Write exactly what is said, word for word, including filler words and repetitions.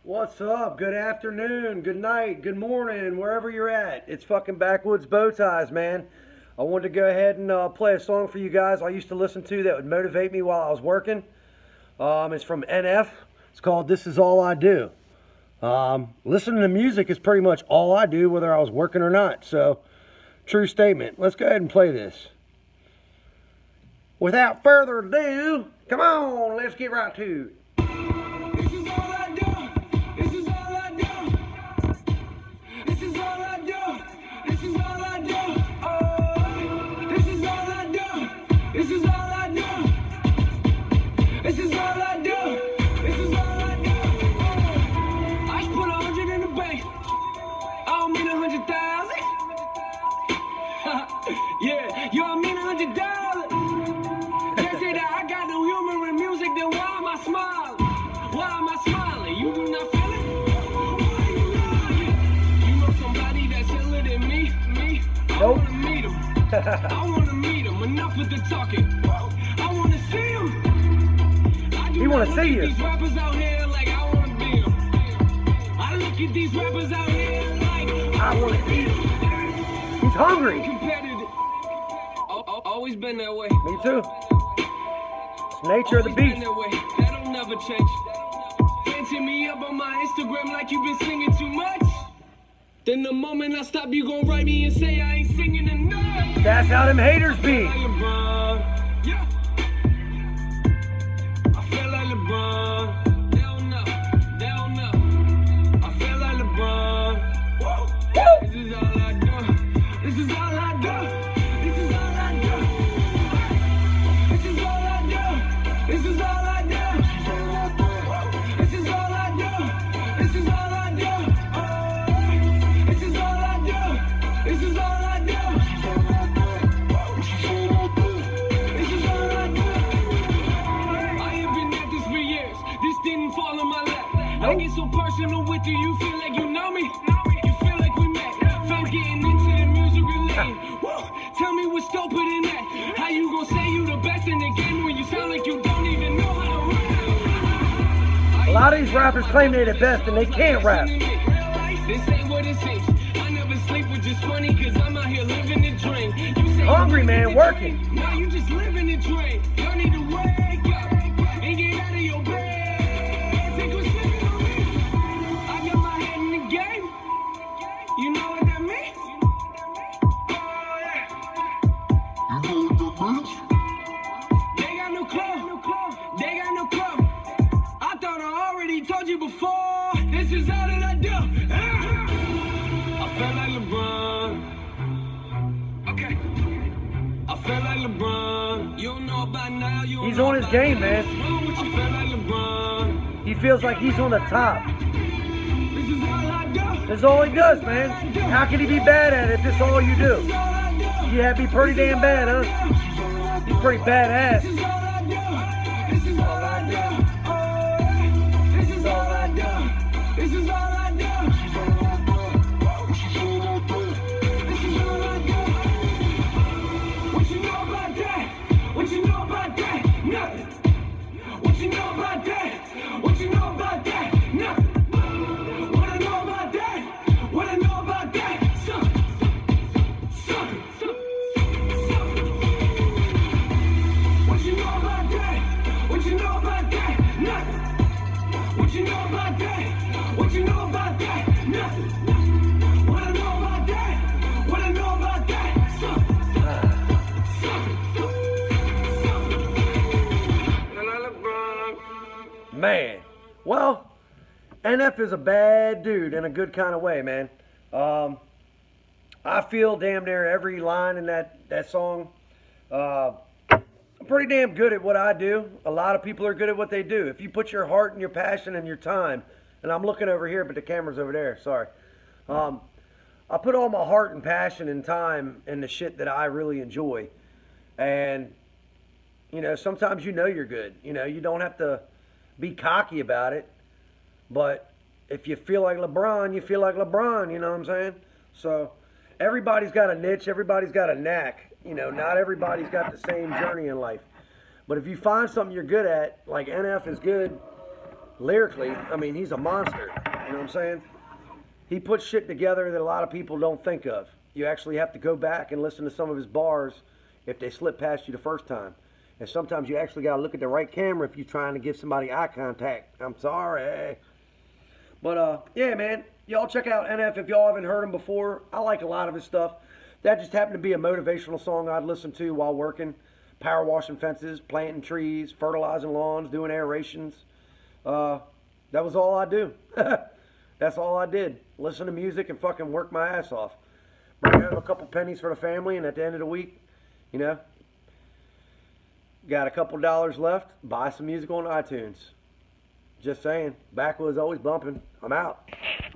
What's up? Good afternoon, good night, good morning, wherever you're at. It's fucking Backwoods Bowties, man. I wanted to go ahead and uh, play a song for you guys I used to listen to that would motivate me while I was working. Um, it's from N F. It's called This Is All I Do. Um, listening to music is pretty much all I do, whether I was working or not. So, true statement. Let's go ahead and play this. Without further ado, come on, let's get right to it. Yeah, you don't mean a hundred dollars. They say that I got no humor in music, then why am I smiling? Why am I smiling? You do not feel it? Why are you lying? You know somebody that's iller than me? Me? I Nope. wanna meet him. I wanna meet him. Enough with the talking. I wanna see him. I do You wanna not see look you. at these rappers out here like I wanna be them. I look at these rappers out here like I want to eat. He's hungry. competitive. Always been that way. Me too. It's nature of the Always been beast. that way. That'll never change. Fancy me up on my Instagram like you've been singing too much. Then the moment I stop, you gon' write me and say I ain't singing enough. That's how them haters be. I feel like LeBron. Yeah. I feel like LeBron. They don't know. They don't know. I feel like LeBron. Whoa. This is all I do. This is all I do. This is all I do. This is all I do. This is all I do. This is all I do. This is all I do. This is all I do. This is all I do. This is all I do. I have been at this for years. This didn't fall in my lap. I get so personal with you, you feel like you know me. You feel like we met. Felt getting into the music related. Whoa, tell me what's doper than that. How you gon' say you the best in the game when you sound like you don't even know how to rap? A lot of these rappers claim they're the best and they can't rap. This ain't what it seems. I never sleep, which is funny, cause I'm out here living the dream. You say Hungry, you man, living the working. dream. Now you just living the dream. You need to wake up and get out of your bed. Take a second on me. I got my head in the game. You know what that means? Oh, yeah. They got no clue. They got no clue. I thought I already told you before. This is all that I do. Ah. I feel like LeBron. Okay. I feel like LeBron. You don't know about now. You don't He's know on his about game, now. man. What's wrong with you? I feel like LeBron. He feels like he's on the top. This is all I do. That's all he does, man. How can he be bad at it if it's all you do? This is all I do. You have to be pretty damn bad, huh? He's pretty badass. This is all I do. This is all I do. Oh, this is all I do. This is all I do. This is all I do. What you know about that? What you know about that? Nothing. What you know about that? What you know about that? Nothing. What I know about that? What I know about that? Something. Something. Something. What you know about that? What you know about that? Nothing. What you know about that? What you know about that? Nothing. What I know about that? What I know about that? Something. Something. Something. Man. Well, N F is a bad dude in a good kind of way, man. Um, I feel damn near every line in that, that song. Uh, I'm pretty damn good at what I do. A lot of people are good at what they do. If you put your heart and your passion and your time, and I'm looking over here, but the camera's over there, sorry. Um, I put all my heart and passion and time in the shit that I really enjoy. And, you know, sometimes you know you're good. You know, you don't have to be cocky about it. But if you feel like LeBron, you feel like LeBron, you know what I'm saying? So everybody's got a niche, everybody's got a knack. You know, not everybody's got the same journey in life. But if you find something you're good at, like N F is good, lyrically, I mean, he's a monster. You know what I'm saying? He puts shit together that a lot of people don't think of. You actually have to go back and listen to some of his bars if they slip past you the first time. And sometimes you actually got to look at the right camera if you're trying to give somebody eye contact. I'm sorry. But, uh, yeah, man. Y'all check out N F if y'all haven't heard him before. I like a lot of his stuff. That just happened to be a motivational song I'd listen to while working. Power washing fences, planting trees, fertilizing lawns, doing aerations. Uh, that was all I do. That's all I did. Listen to music and fucking work my ass off. Bring home a couple pennies for the family, and at the end of the week, you know, got a couple dollars left, buy some music on iTunes. Just saying. Backwoods always bumping. I'm out.